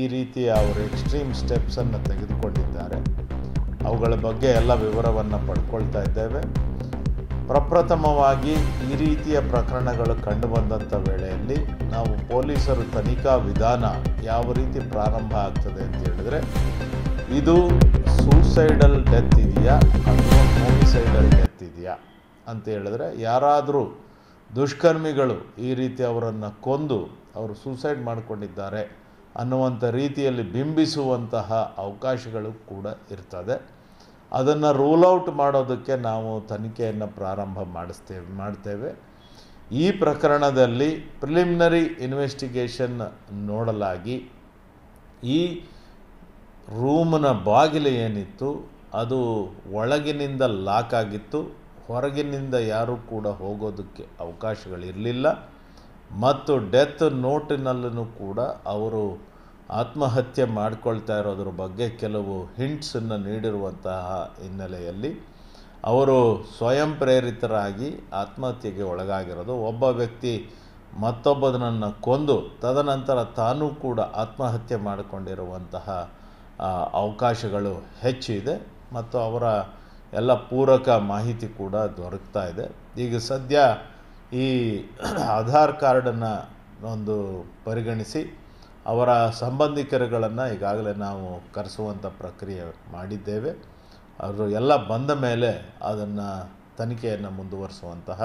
ರೀತಿಯ ಅವರು ಎಕ್ಸ್ಟ್ರೀಮ್ ಸ್ಟೆಪ್ಸನ್ನು ತೆಗೆದುಕೊಂಡಿದ್ದಾರೆ. ಅವುಗಳ ಬಗ್ಗೆ ಎಲ್ಲ ವಿವರವನ್ನು ಪಡ್ಕೊಳ್ತಾ ಇದ್ದೇವೆ. ಪ್ರಪ್ರಥಮವಾಗಿ ಈ ರೀತಿಯ ಪ್ರಕರಣಗಳು ಕಂಡುಬಂದಂಥ ವೇಳೆಯಲ್ಲಿ ನಾವು ಪೊಲೀಸರು ತನಿಖಾ ವಿಧಾನ ಯಾವ ರೀತಿ ಪ್ರಾರಂಭ ಆಗ್ತದೆ ಅಂತ ಹೇಳಿದ್ರೆ, ಇದು ಸೂಸೈಡಲ್ ಡೆತ್ ಇದೆಯಾ ಅಥವಾ ಹೋಮಿಸೈಡಲ್ ಡೆತ್ ಇದೆಯಾ ಅಂತ ಹೇಳಿದ್ರೆ, ಯಾರಾದರೂ ದುಷ್ಕರ್ಮಿಗಳು ಈ ರೀತಿ ಅವರನ್ನು ಕೊಂದು ಅವರು ಸೂಸೈಡ್ ಮಾಡಿಕೊಂಡಿದ್ದಾರೆ ಅನ್ನುವಂಥ ರೀತಿಯಲ್ಲಿ ಬಿಂಬಿಸುವಂತಹ ಅವಕಾಶಗಳು ಕೂಡ ಇರ್ತದೆ. ಅದನ್ನು ರೂಲ್ ಔಟ್ ಮಾಡೋದಕ್ಕೆ ನಾವು ತನಿಖೆಯನ್ನು ಪ್ರಾರಂಭ ಮಾಡ್ತೇವೆ. ಈ ಪ್ರಕರಣದಲ್ಲಿ ಪ್ರಿಲಿಮಿನರಿ ಇನ್ವೆಸ್ಟಿಗೇಷನ್ ನೋಡಲಾಗಿ ಈ ರೂಮ್ನ ಬಾಗಿಲು ಏನಿತ್ತು ಅದು ಒಳಗಿನಿಂದ ಲಾಕ್ ಆಗಿತ್ತು. ಹೊರಗಿನಿಂದ ಯಾರೂ ಕೂಡ ಹೋಗೋದಕ್ಕೆ ಅವಕಾಶಗಳಿರಲಿಲ್ಲ. ಮತ್ತು ಡೆತ್ ನೋಟಿನಲ್ಲೂ ಕೂಡ ಅವರು ಆತ್ಮಹತ್ಯೆ ಮಾಡಿಕೊಳ್ತಾ ಇರೋದ್ರ ಬಗ್ಗೆ ಕೆಲವು ಹಿಂಟ್ಸನ್ನು ನೀಡಿರುವಂತಹ ಹಿನ್ನೆಲೆಯಲ್ಲಿ ಅವರು ಸ್ವಯಂ ಪ್ರೇರಿತರಾಗಿ ಆತ್ಮಹತ್ಯೆಗೆ ಒಳಗಾಗಿರೋದು. ಒಬ್ಬ ವ್ಯಕ್ತಿ ಮತ್ತೊಬ್ಬನನ್ನು ಕೊಂದು ತದನಂತರ ತಾನೂ ಕೂಡ ಆತ್ಮಹತ್ಯೆ ಮಾಡಿಕೊಂಡಿರುವಂತಹ ಅವಕಾಶಗಳು ಹೆಚ್ಚಿದೆ ಮತ್ತು ಅವರ ಎಲ್ಲ ಪೂರಕ ಮಾಹಿತಿ ಕೂಡ ದೊರಕ್ತಾ ಇದೆ. ಈಗ ಸದ್ಯ ಈ ಆಧಾರ್ ಕಾರ್ಡನ್ನು ಒಂದು ಪರಿಗಣಿಸಿ ಅವರ ಸಂಬಂಧಿಕರುಗಳನ್ನು ಈಗಾಗಲೇ ನಾವು ಕರೆಸುವಂಥ ಪ್ರಕ್ರಿಯೆ ಮಾಡಿದ್ದೇವೆ. ಅವರು ಎಲ್ಲ ಬಂದ ಮೇಲೆ ಅದನ್ನು ತನಿಖೆಯನ್ನು ಮುಂದುವರಿಸುವಂತಹ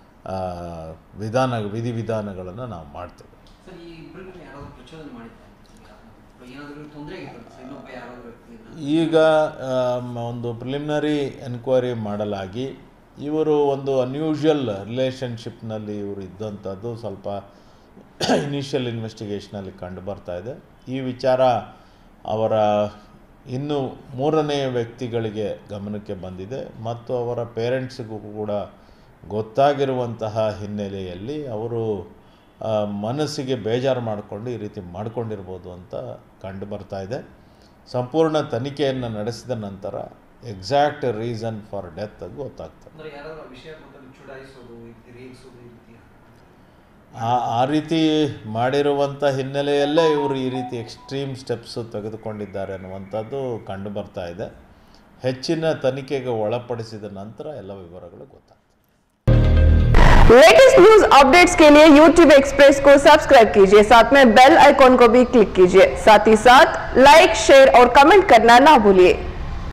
ವಿಧಿವಿಧಾನಗಳನ್ನು ನಾವು ಮಾಡ್ತೇವೆ. ಈಗ ಒಂದು ಪ್ರಿಲಿಮಿನರಿ ಎನ್ಕ್ವೈರಿ ಮಾಡಲಾಗಿ ಇವರು ಒಂದು ಅನ್ಯೂಶುವಲ್ ರಿಲೇಷನ್ಶಿಪ್ನಲ್ಲಿ ಇವರು ಇದ್ದಂಥದ್ದು ಸ್ವಲ್ಪ ಇನಿಷಿಯಲ್ ಇನ್ವೆಸ್ಟಿಗೇಷನಲ್ಲಿ ಕಂಡು ಬರ್ತಾ ಇದೆ. ಈ ವಿಚಾರ ಅವರ ಇನ್ನೂ 3ನೇ ವ್ಯಕ್ತಿಗಳಿಗೆ ಗಮನಕ್ಕೆ ಬಂದಿದೆ ಮತ್ತು ಅವರ ಪೇರೆಂಟ್ಸಿಗೂ ಕೂಡ ಗೊತ್ತಾಗಿರುವಂತಹ ಹಿನ್ನೆಲೆಯಲ್ಲಿ ಅವರು ಮನಸ್ಸಿಗೆ ಬೇಜಾರು ಮಾಡಿಕೊಂಡು ಈ ರೀತಿ ಮಾಡಿಕೊಂಡಿರ್ಬೋದು ಅಂತ ಕಂಡು ಬರ್ತಾ ಇದೆ. ಸಂಪೂರ್ಣ ತನಿಖೆಯನ್ನು ನಡೆಸಿದ ನಂತರ ಎಕ್ಸಾಕ್ಟ್ ರೀಸನ್ ಫಾರ್ ಡೆತ್ ಗೊತ್ತಾಗ್ತದೆ. ಆ ರೀತಿ ಮಾಡಿರುವಂಥ ಹಿನ್ನೆಲೆಯಲ್ಲೇ ಇವರು ಈ ರೀತಿ ಎಕ್ಸ್ಟ್ರೀಮ್ ಸ್ಟೆಪ್ಸು ತೆಗೆದುಕೊಂಡಿದ್ದಾರೆ ಅನ್ನುವಂಥದ್ದು ಕಂಡು ಬರ್ತಾ ಇದೆ. ಹೆಚ್ಚಿನ ತನಿಖೆಗೆ ಒಳಪಡಿಸಿದ ನಂತರ ಎಲ್ಲ ವಿವರಗಳು ಗೊತ್ತಾಗ್ತದೆ. लेटेस्ट न्यूज अपडेट्स के लिए YouTube एक्सप्रेस को सब्सक्राइब कीजिए, साथ में बेल आइकॉन को भी क्लिक कीजिए। साथ ही साथ लाइक, शेयर और कमेंट करना ना भूलिए।